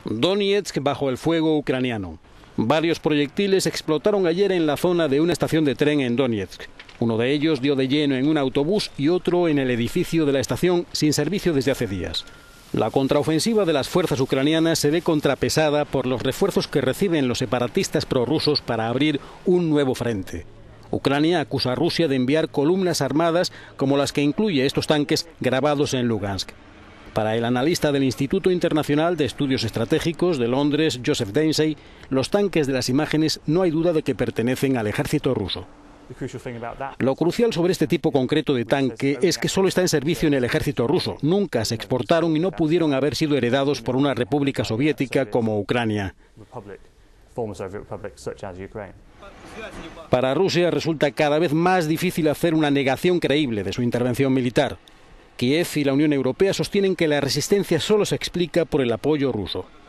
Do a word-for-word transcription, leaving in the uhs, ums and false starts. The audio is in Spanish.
Donetsk bajo el fuego ucraniano. Varios proyectiles explotaron ayer en la zona de una estación de tren en Donetsk. Uno de ellos dio de lleno en un autobús y otro en el edificio de la estación sin servicio desde hace días. La contraofensiva de las fuerzas ucranianas se ve contrapesada por los refuerzos que reciben los separatistas prorrusos para abrir un nuevo frente. Ucrania acusa a Rusia de enviar columnas armadas como las que incluye estos tanques grabados en Lugansk. Para el analista del Instituto Internacional de Estudios Estratégicos de Londres, Joseph Dempsey, los tanques de las imágenes no hay duda de que pertenecen al ejército ruso. Lo crucial sobre este tipo concreto de tanque es que solo está en servicio en el ejército ruso. Nunca se exportaron y no pudieron haber sido heredados por una república soviética como Ucrania. Para Rusia resulta cada vez más difícil hacer una negación creíble de su intervención militar. Kiev y la Unión Europea sostienen que la resistencia solo se explica por el apoyo ruso.